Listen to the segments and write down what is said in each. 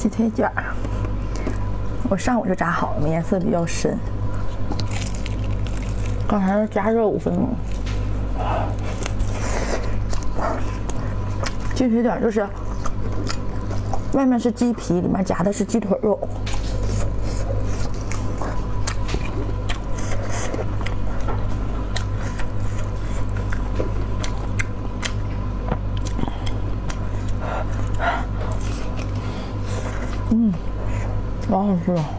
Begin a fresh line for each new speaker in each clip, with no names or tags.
鸡腿卷儿，我上午就炸好了，颜色比较深。刚才是加热5分钟。鸡腿卷就是外面是鸡皮，里面夹的是鸡腿肉。好好吃啊！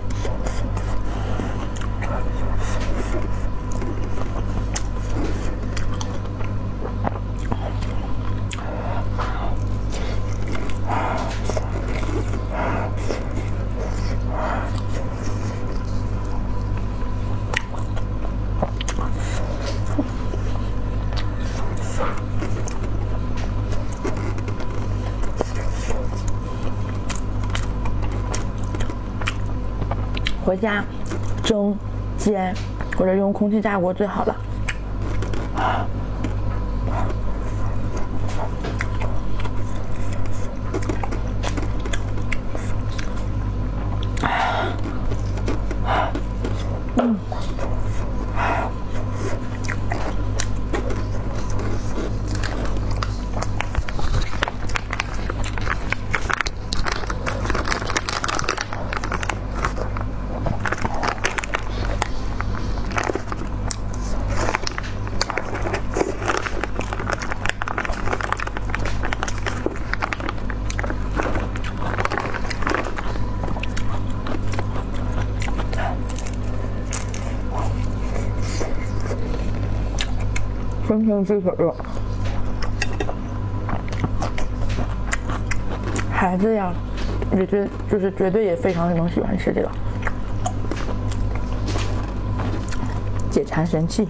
回家蒸、煎或者用空气炸锅最好了。纯纯鸡腿肉，孩子呀，就是绝对也非常能喜欢吃这个，解馋神器。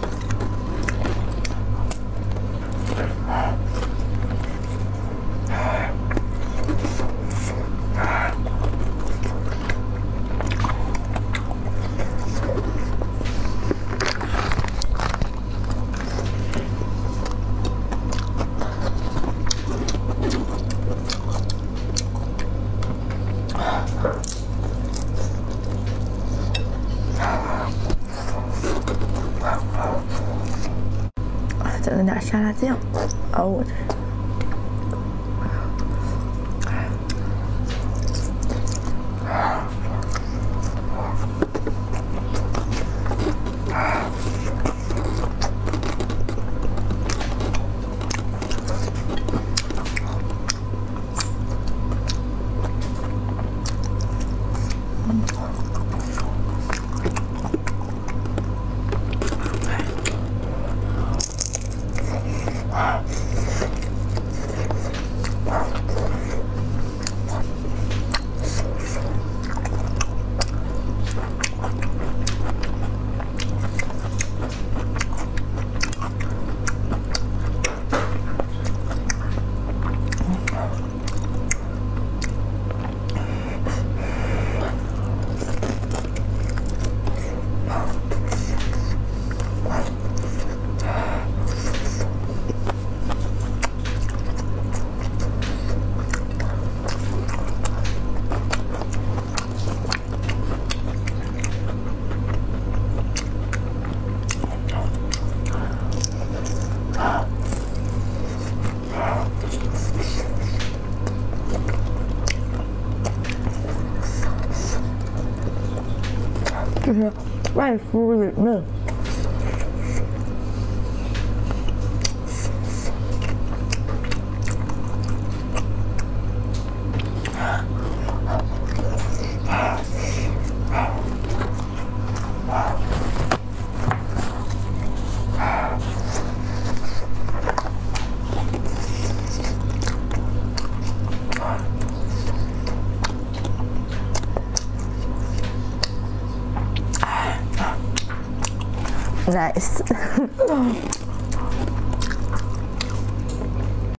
再弄点沙拉酱，我这。就是外酥里嫩。Nice